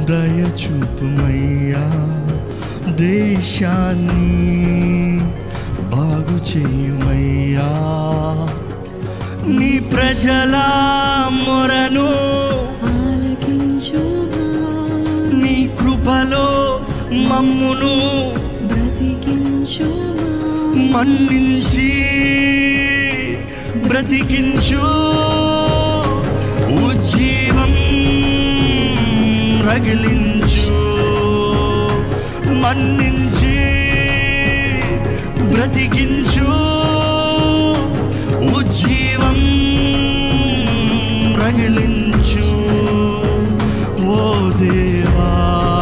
దయచూపుమయ్యా, దేశాన్ని బాగు చేయుమయ్యా. నీ ప్రజల మొరను ఆలకించుమా, నీ కృపలో మమ్మును బ్రతికించుమా, మన్నించి బ్రతికించు. ఉజ్జీవం రగిలించు, మన్నించి బ్రతికించు. ఉజ్జీవం రగిలించు. ఓ దేవా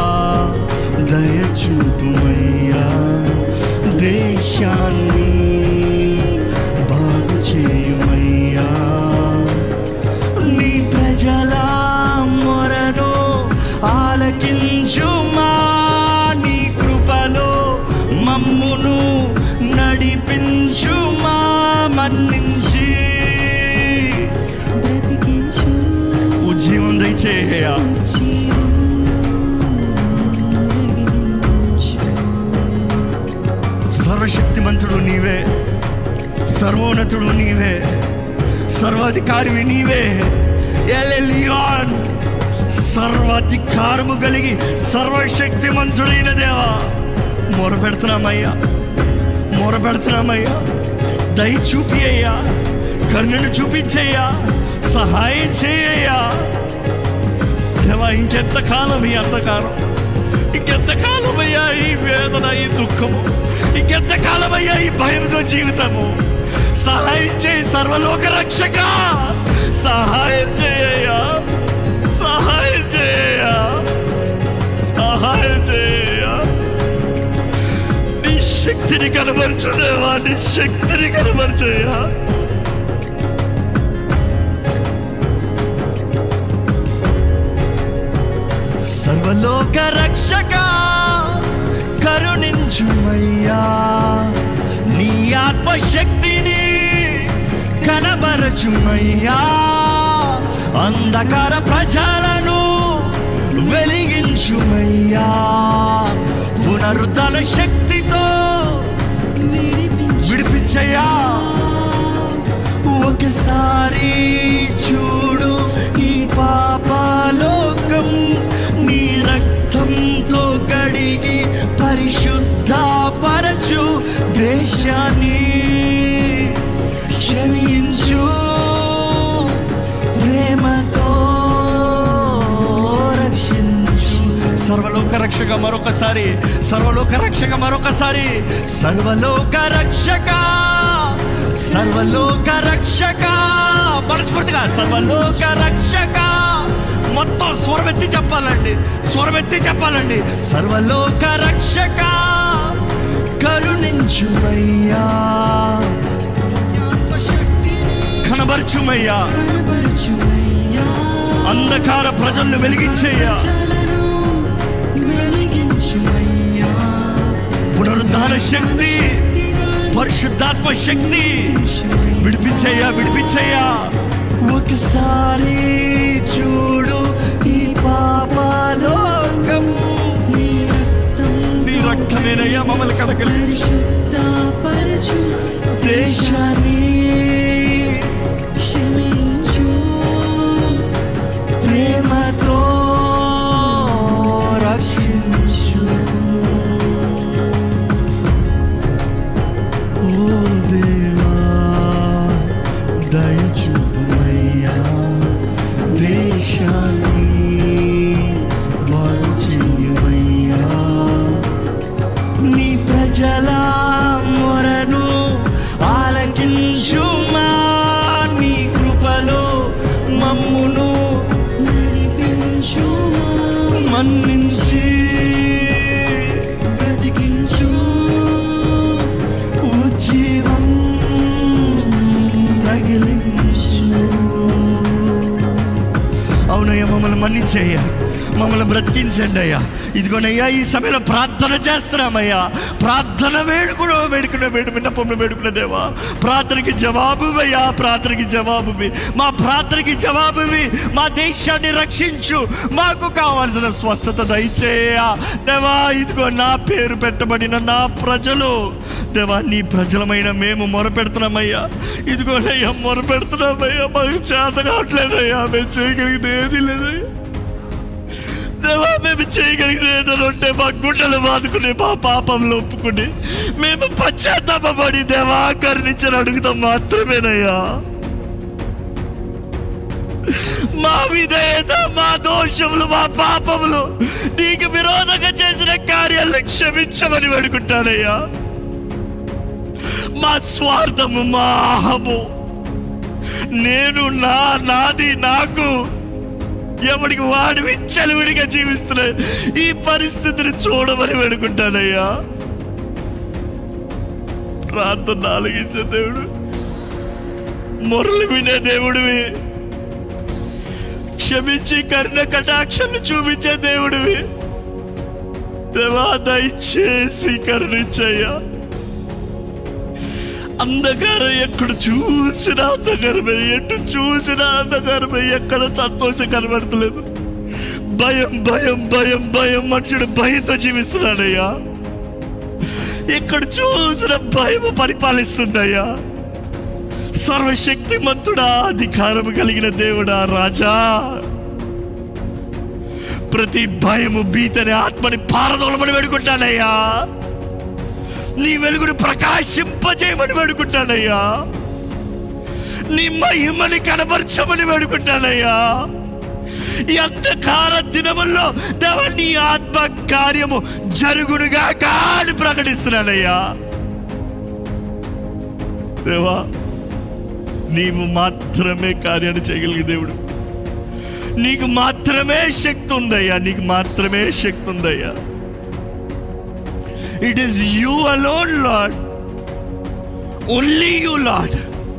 దయచూపుమయ్యా, దేశాన్ని బాగు చేయుమయ్యా. నీ ప్రజల మొరను ఆలకించుమా, నీ కృపలో మమ్మును నడిపించుమా, మన్నించి బ్రతికించు. ఉజ్జీవం దయచేయ్యా. ఉజ్జీవం రగిలించు. సర్వశక్తిమంతుడు నీవే, సర్వోన్నతుడు నీవే, సర్వాధికారివి నీవే. ఎలెలియాన్, సర్వాధికారము కలిగి సర్వశక్తిమంతుడైన దేవా, మొరపెడుతున్నామయ్యా, మొరపెడుతున్నామయ్యా. దయ చూపి అయ్యా, కరుణను చూపించయ్యా, సహాయం చేయయ్యా. దేవా, ఇంకెంతకాలం ఈ అంధకారం, ఇంకెంతకాలమయ్యా ఈ వేదన, ఈ దుఃఖము, ఇంకెంతకాలమయ్యా ఈ భయంతో జీవితము. సహాయం చేయి సర్వలోక రక్షక, సహాయం చేయయ్యా, సహాయం చేయయ్యా, సహాయం చేయయ్యా. నీ శక్తిని కనబరచు దేవా, నీ శక్తిని కనబరచయ్యా. సర్వలోక రక్షక కరుణించుమయ్యా, నీ ఆత్మశక్తిని కనబరచుమయ్యా. అంధకార ప్రజలను వెలిగించుమయ్యా, పునరుద్ధరణ శక్తితో విడిపించయ్యా. ఒకసారి చూడు ఈ పాపలోకం, నీ రక్తంతో కడిగి పరిశుద్ధపరచు. దేశాన్ని క్షమించు, ప్రేమతో రక్షించు. సర్వలోక రక్షక మరొకసారి, సర్వలోక రక్షక మరొకసారి, సర్వలోక రక్షక, సర్వలోక రక్షక, మనస్ఫూర్తిగా సర్వలోక రక్షక. మొత్తం స్వరమెత్తి చెప్పాలండి, స్వరమెత్తి చెప్పాలండి. సర్వలోక రక్షక కరుణించుమయ్యా, కనబరచుమయ్యా, అంధకార ప్రజలను వెలిగించయ్యా. పునరుద్ధాన శక్తి, పరిశుద్ధాత్మ శక్తి విడిపించయ్యా, విడిపించయ్యా. ఒకసారి చూడు ఈ పాపలోకం, నీ రక్తమేనయ్యా మమ్మల్ని కడగలి. దేశాన్ని క్షమించు, ప్రేమతో రక్షించు. ఓ దేవా దయచూపుమయ్యా, దేశాన్ని బాగు చేయుమయ్యా. నీ ప్రజల మొరను ఆలకించుమా, నీ కృపలో మమ్మును నడిపించుమా, మన్నించి బ్రతికించు. ఉజ్జీవం రగిలించు. అవునయ్యా, మమ్మల్ని మన్నించయ్యా, మమ్మల్ని బ్రతికించండి అయ్యా. ఇదిగోనయ్యా ఈ సమయంలో ప్రార్థన చేస్తున్నామయ్యా. ప్రార్థన వేడుకునే విన్నపంలో వేడుకునే దేవా, ప్రార్థనకి జవాబువయ్యా, ప్రార్థనకి జవాబువి, మా ప్రార్థనకి జవాబువి. మా దేశాన్ని రక్షించు, మాకు కావాల్సిన స్వస్థత దయచేయ దేవా. ఇదిగో నా పేరు పెట్టబడిన నా ప్రజలు దేవా, నీ ప్రజలమైన మేము మొరపెడుతున్నామయ్యా. ఇదిగోనయ్యా మొరపెడుతున్నామయ్యా, మాకు చేత కావట్లేదయ్యా, మేము చేయగలిగితే ఏది లేదయ్యా దేవా. మేము చేయగలిగితే ఏదైనా ఉంటే మా గుండెలు బాదుకుని మా పాపంలో ఒప్పుకుని మేము పశ్చాత్తాపడి దేవా కరుణించని అడుగుతాం మాత్రమేనయ్యా. మా విధేయత, మా దోషములు, మా పాపములు, నీకు విరోధంగా చేసిన కార్యాలను క్షమించమని వేడుకుంటానయ్యా. మా స్వార్థము, మా అహము, నేను నాది నాకు ఎవడికి వాడి విచ్చలవిడిగా జీవిస్తున్నా ఈ పరిస్థితిని చూడమని వేడుకుంటానయ్యా. ప్రార్థన ఆలకించే దేవుడు, మొరలు వినే దేవుడివి, క్షమించి కరుణ కటాక్షలు చూపించే దేవుడివి దేవా. దయచేసి కరుణించయ్యా. అంధకారం ఎక్కడ చూసినా అంధకారమే, ఎటు చూసినా అంధకారమే, ఎక్కడ సంతోషం కనబడతలేదు. భయం భయం భయం భయం, మనుషుడు భయంతో జీవిస్తున్నాడయ్యా. ఎక్కడ చూసిన భయం పరిపాలిస్తుందయ్యా. సర్వశక్తిమంతుడా, అధికారం కలిగిన దేవుడా, రాజా, ప్రతి భయము భీతని ఆత్మని పారదోలమని వేడుకుంటానయ్యా. నీ వెలుగును ప్రకాశింపజేయమని వేడుకుంటానయ్యా. నీ మహిమని కనబరచమని వేడుకుంటానయ్యా. ఈ అంధకార దినముల్లో దేవా నీ ఆత్మ కార్యము జరుగునుగా కాని ప్రకటిస్తున్నానయ్యా. దేవా నీవు మాత్రమే కార్యాన్ని చేయగలిగే దేవుడు. నీకు మాత్రమే శక్తి ఉందయ్యా, నీకు మాత్రమే శక్తి ఉందయ్యా. It is you alone, Lord. Only you, Lord.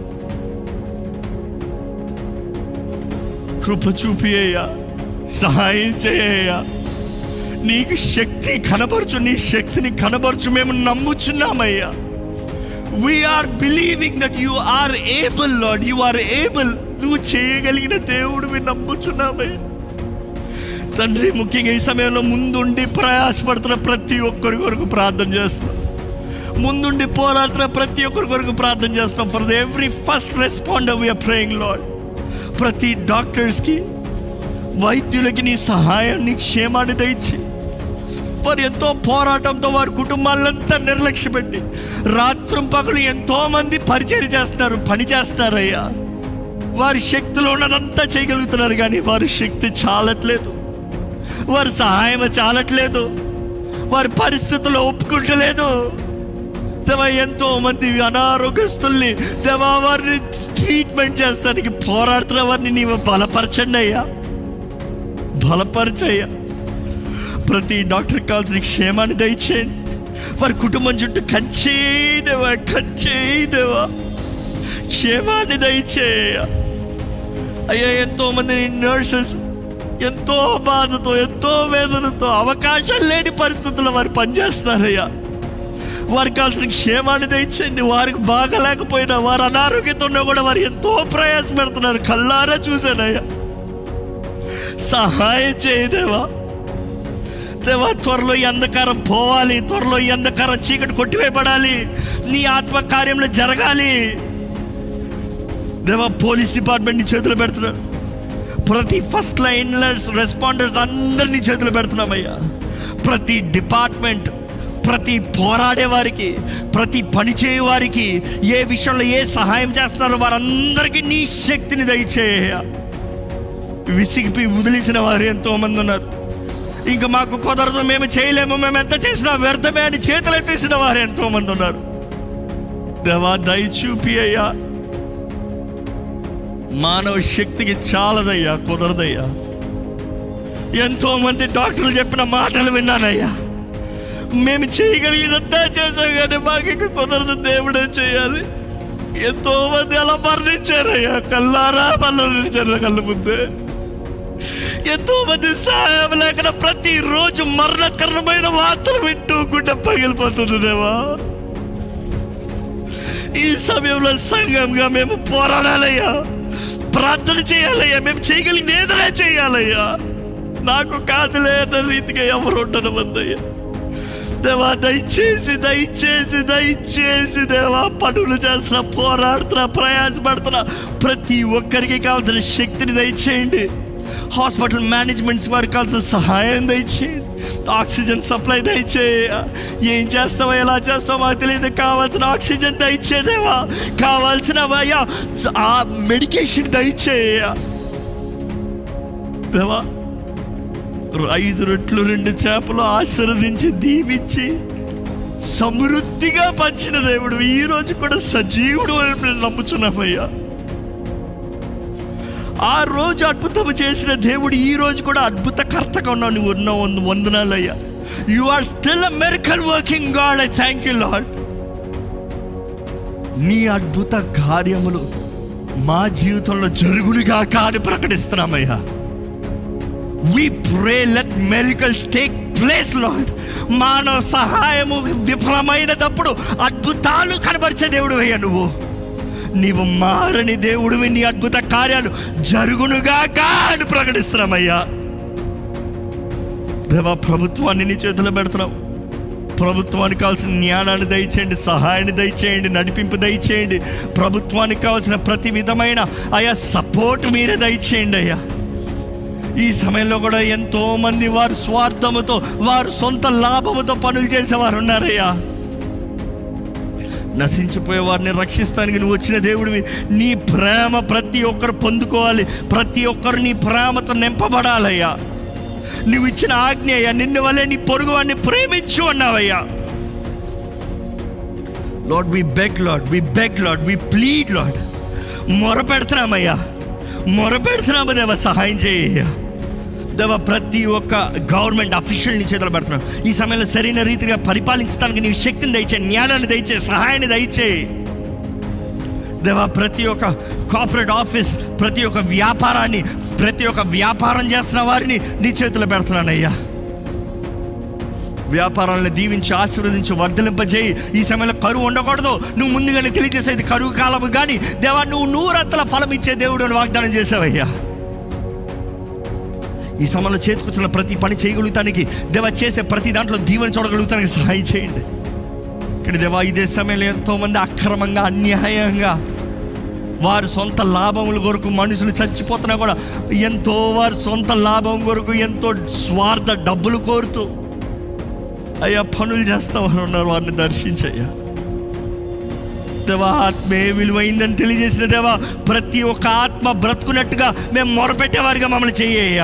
కృప చూపియ్యా, సహాయం చేయ్యా. నీకు శక్తి కనబరచు, నీ శక్తిని కనబరచు. మేము నమ్ముచున్నామయ్యా. We are believing that you are able, Lord. You are able. నువ్వు చేయగలిగిన దేవుడివి నమ్ముచున్నామయ్యా. తండ్రి, ముఖ్యంగా ఈ సమయంలో ముందుండి ప్రయాసపడుతున్న ప్రతి ఒక్కరి కొరకు ప్రార్థన చేస్తున్నాం. ముందుండి పోరాడుతున్న ప్రతి ఒక్కరి కొరకు ప్రార్థన చేస్తున్నాం. For every first responder we are praying Lord. ప్రతి డాక్టర్స్కి, వైద్యులకి నీ సహాయం, నీ క్షేమాన్ని దయచి, వారు ఎంతో పోరాటంతో వారి కుటుంబాలంతా నిర్లక్ష్య పెట్టి రాత్రం పగలు ఎంతోమంది పరిచర్య చేస్తున్నారు, పని చేస్తారయ్యా. వారి శక్తిలో ఉన్నదంతా చేయగలుగుతున్నారు, కానీ వారి శక్తి చాలట్లేదు, వారి సహాయం చాలట్లేదు, వారి పరిస్థితుల్లో ఒప్పుకుంటలేదు దేవా. ఎంతో మంది అనారోగ్యస్తుల్ని దేవా వారిని ట్రీట్మెంట్ చేస్తానికి పోరాడుతున్న వారిని నీవు బలపరచండి అయ్యా, బలపరచయ్యా. ప్రతి డాక్టర్ కావాల్సిన క్షేమాన్ని దయచేయండి. వారి కుటుంబం చుట్టూ కంచేదేవా, కంచేదేవా, క్షేమాన్ని దయచేయ అయ్యా. ఎంతోమంది నర్సెస్ ఎంతో బాధతో, ఎంతో వేదనతో, అవకాశం లేని పరిస్థితుల్లో వారు పనిచేస్తున్నారయ్యా. వారికి కావాల్సిన క్షేమాన్ని దయచేయండి. వారికి బాగలేకపోయినా, వారు అనారోగ్యంతో ఉన్నా కూడా వారు ఎంతో ప్రయాస పెడుతున్నారు, కళ్ళారా చూశానయ్యా. సహాయం చేయదేవా. దేవా త్వరలో ఈ అంధకారం పోవాలి, త్వరలో ఈ అంధకారం చీకటి కొట్టివేయబడాలి, నీ ఆత్మ కార్యంలో జరగాలి దేవా. పోలీస్ డిపార్ట్మెంట్ నీ చేతులు పెడుతున్నారు. ప్రతి ఫస్ట్ లైన్ రెస్పాండర్స్ అందరినీ చేతులు పెడుతున్నామయ్యా. ప్రతి డిపార్ట్మెంట్, ప్రతి పోరాడే వారికి, ప్రతి పని చేయే వారికి, ఏ విషయంలో ఏ సహాయం చేస్తున్నారో వారందరికీ నీ శక్తిని దయచేయ. విసిగిపి వదిలేసిన వారు ఎంతోమంది ఉన్నారు. ఇంకా మాకు కుదరదు, మేము చేయలేము, మేము ఎంత చేసినా వ్యర్థమే అని చేతులు ఎత్తేసిన వారు ఎంతోమంది ఉన్నారు. దేవా దయ చూపి అయ్యా. మానవ శక్తికి చాలదయ్యా, కుదరదయ్యా. ఎంతోమంది డాక్టర్లు చెప్పిన మాటలు విన్నానయ్యా. మేము చేయగలిగినంతా చేసాం, కానీ మాకు ఇంకా కుదరదు, దేవుడే చేయాలి. ఎంతోమంది అలా మరణించారయ్యా, కళ్ళారా మరణించారు కళ్ళ ముందే. ఎంతో మంది సహాయం లేకుండా ప్రతిరోజు మరణకరమైన వార్తలు వింటూ గుండె పగిలిపోతుంది దేవా. ఈ సమయంలో సంఘంగా మేము పోరాడాలయ్యా, ప్రార్థన చేయాలయ్యా, మేము చేయగలిగిన ఏదైనా చేయాలయ్యా. నాకు కాదులే అన్న రీతిగా ఎవరు ఉండడం వద్దయ్యా. దేవా దయచేసి దయచేసి దయచేసి దేవా, పనులు చేస్తున్నా, పోరాడుతున్నా, ప్రయాసపడుతున్నా ప్రతి ఒక్కరికి కావాల్సిన శక్తిని దయచేయండి. హాస్పిటల్ మేనేజ్మెంట్స్ వారికి కావాల్సిన సహాయం దయచేయండి. ఆక్సిజన్ సప్లై దయచేయ. ఏం చేస్తావో ఎలా చేస్తావో మాకు తెలియదు, కావాల్సిన ఆక్సిజన్ దయచేదేవా, కావాల్సిన ఆ మెడికేషన్ దయచేయ దేవా. 5 రొట్టెలు 2 చేపలు ఆశీర్వదించి దీవించి సమృద్ధిగా పంచిన దేవుడు ఈ రోజు కూడా సజీవుడు అని మేము నమ్ముచున్నామయ్యా. ఆ రోజు అద్భుతం చేసిన దేవుడు ఈ రోజు కూడా అద్భుతకర్తగా ఉన్నావు. నువ్వు ఉన్న వందనాలయ్యా. You are still a miracle working God. I thank you Lord. నీ అద్భుత కార్యములు మా జీవితంలో జరుగునుగాక అని ప్రకటిస్తున్నామయ్యా. We pray, let miracles take place, Lord. మానవ సహాయము విఫలమైనప్పుడు అద్భుతాలు కనబరిచే దేవుడు అయ్యా. నీవు మారని దేవుడివి. నీ అద్భుత కార్యాలు జరుగునుగాక అని ప్రకటిస్తున్నామయ్యా. దేవా, ప్రభుత్వాన్ని నీ చేతిలో పెడుతున్నాం. ప్రభుత్వానికి కావాల్సిన జ్ఞానాన్ని దయచేయండి, సహాయాన్ని దయచేయండి, నడిపింపు దయచేయండి. ప్రభుత్వానికి కావాల్సిన ప్రతి విధమైన సపోర్ట్ మీరే దయచేయండి అయ్యా. ఈ సమయంలో కూడా ఎంతో మంది వారు స్వార్థముతో, వారు సొంత లాభముతో పనులు చేసేవారు ఉన్నారయ్యా. నశించిపోయే వారిని రక్షిస్తానికి నువ్వు వచ్చిన దేవుడివి. నీ ప్రేమ ప్రతి ఒక్కరు పొందుకోవాలి, ప్రతి ఒక్కరు నీ ప్రేమతో నింపబడాలయ్యా. నువ్వు ఇచ్చిన ఆజ్ఞ అయ్యా, నిన్ను వల్లే నీ పొరుగు వారిని ప్రేమించు అన్నావయ్యా. Lord we beg, Lord we beg, Lord we plead, Lord. మొరపెడుతున్నామయ్యా, మొరపెడుతున్నాము దేవా, సహాయం చేయ దేవా. ప్రతి ఒక్క గవర్నమెంట్ అఫీషియల్ని చేతులు పెడుతున్నాం. ఈ సమయంలో సరైన రీతిగా పరిపాలించడానికి నీ శక్తిని దయచేయి, జ్ఞానాన్ని దయచేయి, సహాయాన్ని దయచేయి దేవా. ప్రతి ఒక్క కార్పొరేట్ ఆఫీస్, ప్రతి ఒక్క వ్యాపారాన్ని, ప్రతి ఒక్క వ్యాపారం చేస్తున్న వారిని నీ చేతులు పెడుతున్నానయ్యా. వ్యాపారాలను దీవించి ఆశీర్వదించి వర్ధలింపజేయి. ఈ సమయంలో కరువు ఉండకూడదు. నువ్వు ముందుగానే తెలియజేసేది కరువు కాలము కానీ దేవా, నువ్వు 100 ఫలం ఇచ్చే దేవుడు అని వాగ్దానం చేసావయ్యా. ఈ సమయంలో చేతికొచ్చిన ప్రతి పని చేయగలుగుతానికి దేవా, చేసే ప్రతి దాంట్లో దీవెన చూడగలుగుతానికి సహాయం చేయండి. కానీ దేవా, ఇదే సమయంలో ఎంతోమంది అక్రమంగా, అన్యాయంగా వారి సొంత లాభముల కొరకు మనుషులు చచ్చిపోతున్నా కూడా ఎంతో వారి సొంత లాభం కొరకు ఎంతో స్వార్థ డబ్బులు కోరుతూ అయ్యా పనులు చేస్తామని ఉన్నారు. వారిని దర్శించయ్యా దేవా. ఆత్మే విలువైందని తెలియజేసిన దేవా, ప్రతి ఒక్క ఆత్మ బ్రతుకున్నట్టుగా మేము మొరపెట్టేవారిగా మమ్మల్ని చెయ్యయ్యా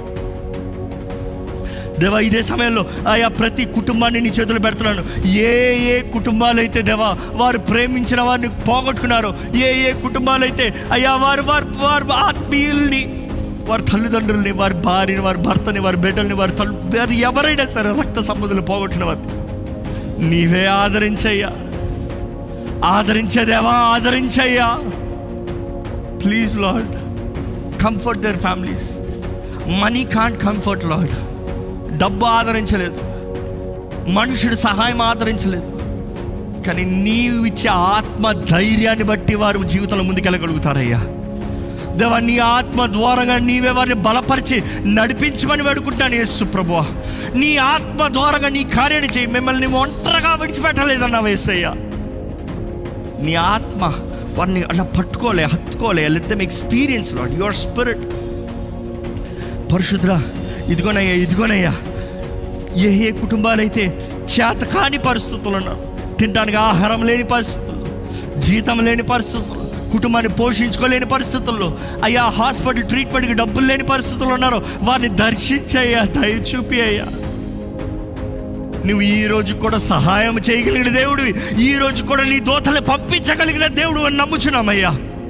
దేవా. ఇదే సమయంలో అయ్యా ప్రతి కుటుంబాన్ని నీ చేతులు పెడుతున్నాను. ఏ కుటుంబాలైతే దేవా వారు ప్రేమించిన వారిని పోగొట్టుకున్నారో, ఏ కుటుంబాలైతే అయ్యా వారు ఆత్మీయుల్ని, వారి తల్లిదండ్రుల్ని, వారి భార్యని, వారి భర్తని, వారి బిడ్డల్ని, వారు ఎవరైనా సరే రక్త సంబంధులు పోగొట్టిన వారు నీవే ఆదరించయ్యా. ఆదరించేదేవా, ఆదరించయ్యా. Please Lord, comfort their families. Money can't comfort Lord. డబ్బు ఆదరించలేదు, మనుషుడు సహాయం ఆదరించలేదు, కానీ నీవు ఇచ్చే ఆత్మ ధైర్యాన్ని బట్టి వారు జీవితంలో ముందుకెళ్ళగలుగుతారయ్యా దేవా. నీ ఆత్మ ద్వారంగా నీవే వారిని బలపరిచి నడిపించమని వేడుకుంటాను యేసు ప్రభువా. నీ ఆత్మ ద్వారంగా నీ కార్యాన్ని చేయి. మిమ్మల్ని ఒంటరిగా విడిచిపెట్టలేదన్నావు యేసయ్యా. నీ ఆత్మ వారిని అలా పట్టుకోలే, హత్తుకోలే. Let them experience Lord your spirit. పరిశుద్ధుడా, ఇదిగోనయ్యా ఏ కుటుంబాలైతే చేతకాని పరిస్థితులు ఉన్నారు, తినడానికి ఆహారం లేని పరిస్థితులు, జీతం లేని పరిస్థితులు, కుటుంబాన్ని పోషించుకోలేని పరిస్థితుల్లో అయ్యా, హాస్పిటల్ ట్రీట్మెంట్కి డబ్బులు లేని పరిస్థితులు ఉన్నారో వారిని దర్శించయ్యా, దయ చూపి అయ్యా. నువ్వు ఈ రోజు కూడా సహాయం చేయగలిగిన దేవుడివి. ఈ రోజు కూడా నీ దూతల్ని పంపించగలిగిన దేవుడు అని నమ్ముచున్నామయ్యా.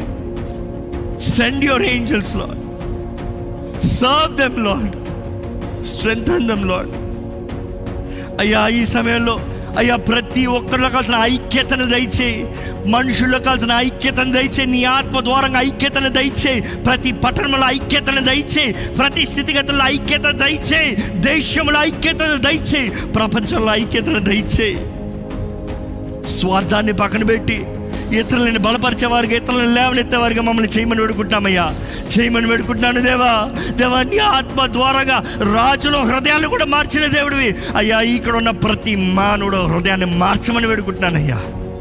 Send your angels Lord, serve them Lord, strengthen them Lord. అయ్యా, ఈ సమయంలో అయ్యా ప్రతి ఒక్కరిలో కావాల్సిన ఐక్యతను దయచేయి, మనుషుల్లో కావాల్సిన ఐక్యతను దయచేయి, నీ ఆత్మ ద్వారంగా ఐక్యతను దయచేయి, ప్రతి పట్టణంలో ఐక్యతను దయచేయి, ప్రతి స్థితిగతుల్లో ఐక్యత దయచేయి, దేశంలో ఐక్యతను దయచేయి, ప్రపంచంలో ఐక్యతను దయచేయి. స్వార్థాన్ని పక్కన పెట్టి ఇతరులను బలపరిచేవారిగా, ఇతరులను లేవనెత్తేవారిగా మమ్మల్ని చేయమని వేడుకుంటున్నామయ్యా, చేయమని వేడుకుంటున్నాను. దేవా దేవా, నీ ఆత్మ ద్వారాగా రాజుల హృదయాన్ని కూడా మార్చిన దేవుడివి అయ్యా. ఇక్కడ ఉన్న ప్రతి మానవుడు హృదయాన్ని మార్చమని వేడుకుంటున్నానయ్యా.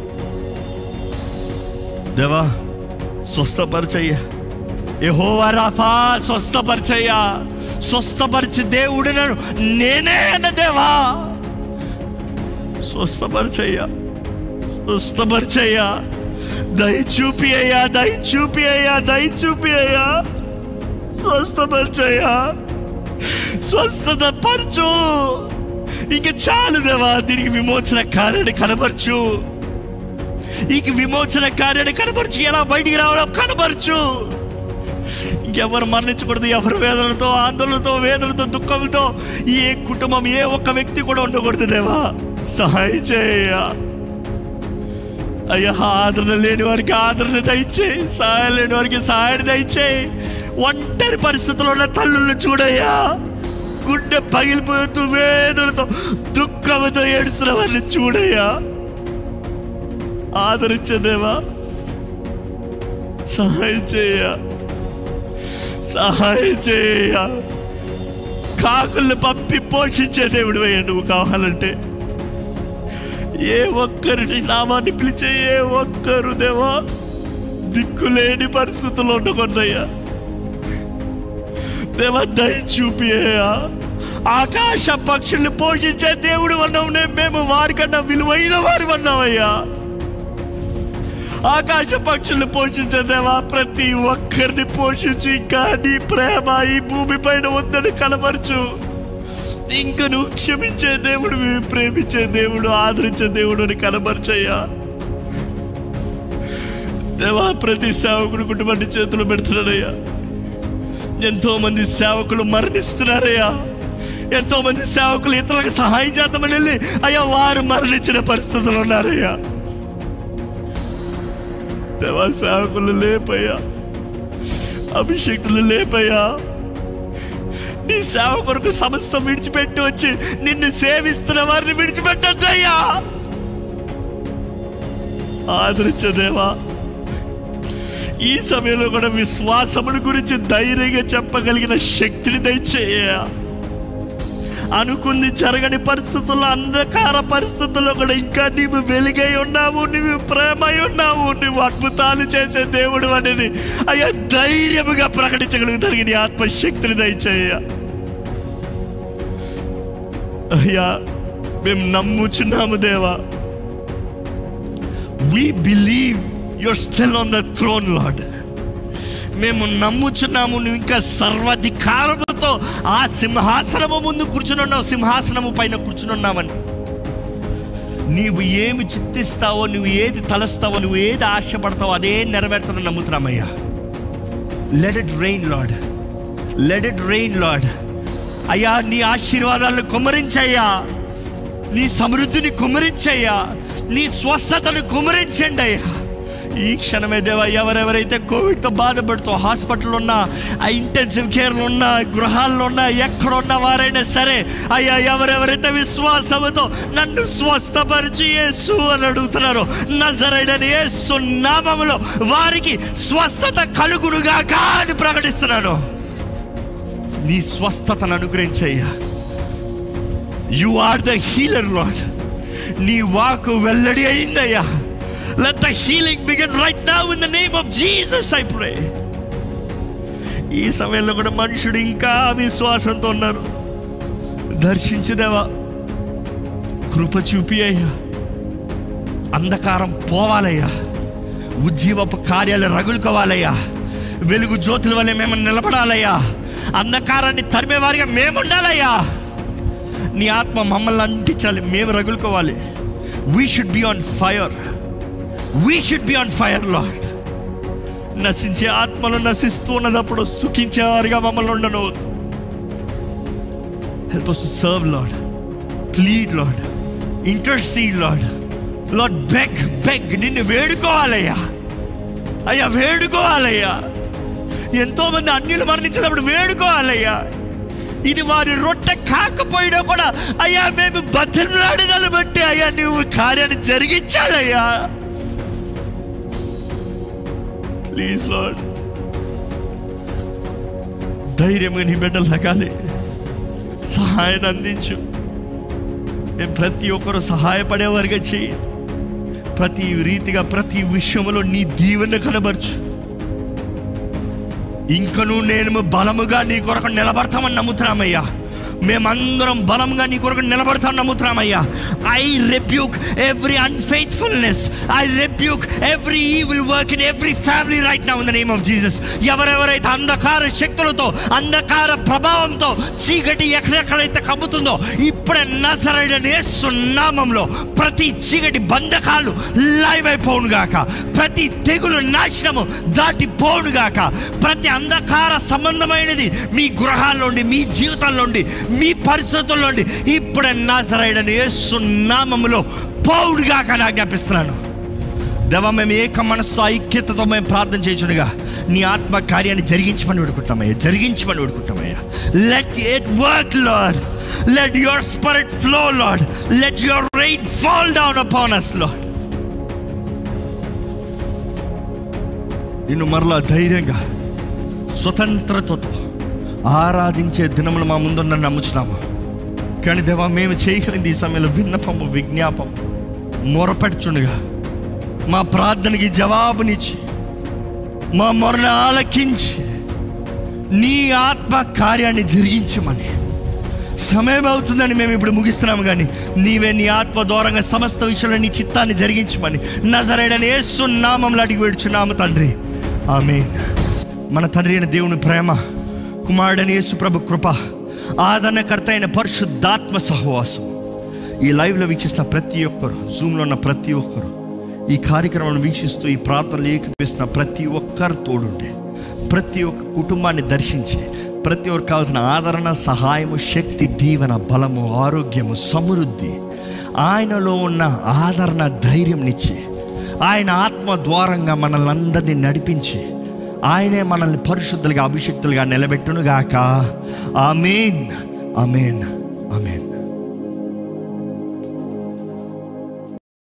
దేవా స్వస్థపరిచయ్యా, యెహోవా రాఫా స్వస్థపరిచయ్యా, స్వస్థపరిచి దేవుడు నేనే అన్న దేవా, స్వస్థపరిచయ్యా, స్వస్థపరిచయ్యా, దయచూపి అయ్యా, దయచూపి అయ్యా, దయచూపి అయ్యా, స్వస్థపరిచయ్యా, స్వస్థత పరచు. ఇంక చాలు దేవా, దీనికి విమోచన కార్యాన్ని కనపరచు, ఇంక విమోచన కార్యాన్ని కనపరచు, ఎలా బయటికి రావడం కనపరచు. ఇంకెవరు మరణించకూడదు, ఎవరు వేదనలతో, ఆందోళనతో, వేదనతో, దుఃఖంతో ఏ కుటుంబం, ఏ ఒక్క వ్యక్తి కూడా ఉండకూడదు దేవా. సహాయం చేయ అయ్యా. ఆదరణ లేని వారికి ఆదరణ దయచేయి, సహాయం లేని వారికి సహాయం దయచేయి. ఒంటరి పరిస్థితుల్లో ఉన్న తల్లులను చూడయ్యా, గుండె పగిలిపోతూ వేదనతో దుఃఖంతో ఏడుస్తున్న వారిని చూడయ్యా, ఆదరించదేవా, సహాయం చేయ, సహాయం చేయ. కాకుల్ని పంపి పోషించే దేవుడు అయ్యా నువ్వు కావాలంటే. ఏ ఒక్కరిని నామాన్ని పిలిచే ఏ ఒక్కరు దేవా దిక్కులేని పరిస్థితుల్లో ఉండకూడదయ్యా. దేవా దయ చూపి అయ్యా. ఆకాశ పక్షుల్ని పోషించే దేవుడు అన్నావు, మేము వారికన్నా విలువైన వారు అన్నావయ్యా. ఆకాశ పక్షుల్ని పోషించే దేవా, ప్రతి ఒక్కరిని పోషించి ఇంకా నీ ప్రేమ ఈ భూమి పైన ఉందని కనపరచు. ఇంకా నువ్వు క్షమించే దేవుడు, ప్రేమించే దేవుడు, ఆదరించే దేవుడు అని కనపరచయ్యా. దేవా ప్రతి సేవకుడు కుటుంబాన్ని చేతులు పెడుతున్నారయ్యా. ఎంతో మంది సేవకులు మరణిస్తున్నారయ్యా, ఎంతో మంది సేవకులు ఇతరులకు సహాయం చేద్దామని వెళ్ళి అయ్యా వారు మరణించిన పరిస్థితులు ఉన్నారయ్యా. దేవా సేవకులు లేపయ్యా, అభిషేకులు లేపయ్యా. నీ సేవ కొరకు సమస్తం విడిచిపెట్టి వచ్చి నిన్ను సేవిస్తున్న వారిని విడిచిపెట్టద్దయ్యా. ఆదరించదేవా, ఈ సమయంలో కూడా విశ్వాసమును గురించి ధైర్యంగా చెప్పగలిగిన శక్తిని దయచేయ. అనుకుంది జరగని పరిస్థితుల్లో, అంధకార పరిస్థితుల్లో కూడా ఇంకా నీవు వెలుగై ఉన్నావు, నీవు ప్రేమై ఉన్నావు, నువ్వు అద్భుతాలు చేసే దేవుడు అనేది అయ్యా ధైర్యముగా ప్రకటించగలుగుతారు. నీ ఆత్మశక్తిని దయచేయ అయ్యా. మేము నమ్ముచున్నాము దేవా. We believe you're still on the throne, Lord. మేము నమ్ముచున్నాము నువ్వు ఇంకా సర్వాధికారముతో ఆ సింహాసనము ముందు కూర్చునున్నావు, సింహాసనము పైన కూర్చునున్నావని. నీవు ఏమి చిత్తిస్తావో, నువ్వు ఏది తలస్తావో, నువ్వు ఏది ఆశపడతావో అదే నెరవేరుతుందని నమ్ముతున్నామయ్యా. Let it rain Lord, let it rain Lord. అయ్యా నీ ఆశీర్వాదాలను కుమ్మరించయ్యా, నీ సమృద్ధిని కుమ్మరించయ్యా, నీ స్వస్థతను కుమ్మరించండి అయ్యా. ఈ క్షణమే దేవా, ఎవరెవరైతే కోవిడ్తో బాధపడుతూ హాస్పిటల్లో ఉన్నా, ఆ ఇంటెన్సివ్ కేర్లో ఉన్నా, గృహాల్లో ఉన్నా, ఎక్కడున్న వారైనా సరే అయ్యా, ఎవరెవరైతే విశ్వాసంతో నన్ను స్వస్థపరిచి యేసు అని అడుగుతున్నారో, నజరేయుడైన యేసు నామములో వారికి స్వస్థత కలుగునుగాక అని ప్రకటిస్తున్నాను. నీ స్వస్థతను అనుగ్రహించయ్యా. You are the healer Lord. నీ వాకు వెల్లడి అయిందయ్యా. Let the healing begin right now in the name of Jesus, I pray. ఈ సమయంలో కూడా మనుషుడు ఇంకా విశ్వాసంతో ఉన్నారు. దర్శించుదేవా, కృప చూపి అయ్యా. అంధకారం పోవాలయ్యా, ఉజ్జీవపు కార్యాలు రగులుకోవాలయ్యా. వెలుగు జ్యోతుల వల్ల మేము నిలబడాలయ్యా. అంధకారాన్ని తరిమేవారిగా మేము ఉండాలయ్యా. నీ ఆత్మ మమ్మల్ని అంటించాలి, మేము రగులుకోవాలి. We should be on fire. We should be on fire, Lord. నశించే ఆత్మలు నశిస్తూ ఉన్నప్పుడు సుఖించేవారిగా మమ్మల్ని ఉండను. Help us to serve, Lord. Plead, Lord. Intercede Lord. Lord beg నిన్ను వేడుకోవాలయ్యా. అయ్యా వేడుకోవాలయ్యా. ఎంతోమంది అన్యులు మరణించినప్పుడు వేడుకోవాలయ్యా. ఇది వారి రొట్టె కాకపోయినా కూడా అయ్యా మేము బతిమలాడదాన్ని బట్టి అయ్యా నువ్వు కార్యాన్ని జరిగించాలయ్యా. ప్లీజ్ లార్డ్, ధైర్యంగా నీ బిడ్డలు లగాలి. సహాయాన్ని అందించు. మేము ప్రతి ఒక్కరు సహాయపడేవారుగా చేయి. ప్రతి రీతిగా ప్రతి విషయంలో నీ దీవెన కనబరచు. ఇంకను నేను బలముగా నీ కొరకు నిలబడతామని నమ్ముతున్నామయ్యా. మేమందరం బలంగా నీ కొరకు నిలబడతామని నమ్ముతున్నామయ్యా. I rebuke every unfaithfulness. I rebuke every evil work in every family right now in the name of Jesus. ఎవరెవరైతే అంధకార శక్తులతో, అంధకార ప్రభావంతో చీకటి ఎక్కడెక్కడైతే కమ్ముతుందో ఇప్పుడే నజరేయుడైన యేసు నామములో ప్రతి చీకటి బంధకాలు లయమైపోవును గాక. ప్రతి తెగులు నాశనము దాటిపోవును గాక. ప్రతి అంధకార సంబంధమైనది మీ గృహాల్లోండి, మీ జీవితాల్లోండి, మీ పరిస్థితుల్లోండి ఇప్పుడే నజరేయుడైన యేసు నామములో పోవుడుగా ఆజ్ఞాపిస్తున్నాను. దేవా, మేము ఏక మనసుతో ఐక్యతతో మేము ప్రార్థన చేయుచుండగా నీ ఆత్మ కార్యాన్ని జరిగించమని వేడుకుంటామయ్యా. Let it work Lord. Let your spirit flow Lord. Let your rain fall down upon us Lord. నిన్ను మరలా ధైర్యంగా స్వతంత్రతతో ఆరాధించే దినములు మా ముందున్న నమ్ముచున్నాము. కానీ దేవా, మేము చేయగలిగింది ఈ సమయంలో విన్నపము, విజ్ఞాపం, మొరపెడుచుండగా మా ప్రార్థనకి జవాబునిచ్చి మా మొరను ఆలకించి నీ ఆత్మ కార్యాన్ని జరిగించమని. సమయం అవుతుందని మేము ఇప్పుడు ముగిస్తున్నాము, కానీ నీవే నీ ఆత్మ ద్వారంగా సమస్త విషయంలో నీ చిత్తాన్ని జరిగించమని నజరేయుడైన యేసు నామములో అడిగి వేడుచున్నాము తండ్రి. ఆమేన్. మన తండ్రి అయిన దేవుని ప్రేమ, కుమారుడైన యేసు ప్రభు కృప, ఆదరణకర్త అయిన పరిశుద్ధాత్మ సహవాసం ఈ లైవ్లో వీక్షిస్తున్న ప్రతి ఒక్కరు, జూమ్లో ఉన్న ప్రతి ఒక్కరు, ఈ కార్యక్రమాన్ని వీక్షిస్తూ ఈ ప్రార్థనలు ఏకీపిస్తున్న ప్రతి ఒక్కరు తోడుండే, ప్రతి ఒక్క కుటుంబాన్ని దర్శించి ప్రతి ఒక్కరికి కావాల్సిన ఆదరణ, సహాయము, శక్తి, దీవెన, బలము, ఆరోగ్యము, సమృద్ధి, ఆయనలో ఉన్న ఆదరణ, ధైర్యంనిచ్చి ఆయన ఆత్మ ద్వారంగా మనల్ని అందరినీ నడిపించి ఆయనే మనల్ని పరిశుద్ధులుగా, అభిషిక్తులుగా నిలబెట్టును గాక. ఆమేన్, ఆమేన్, ఆమేన్.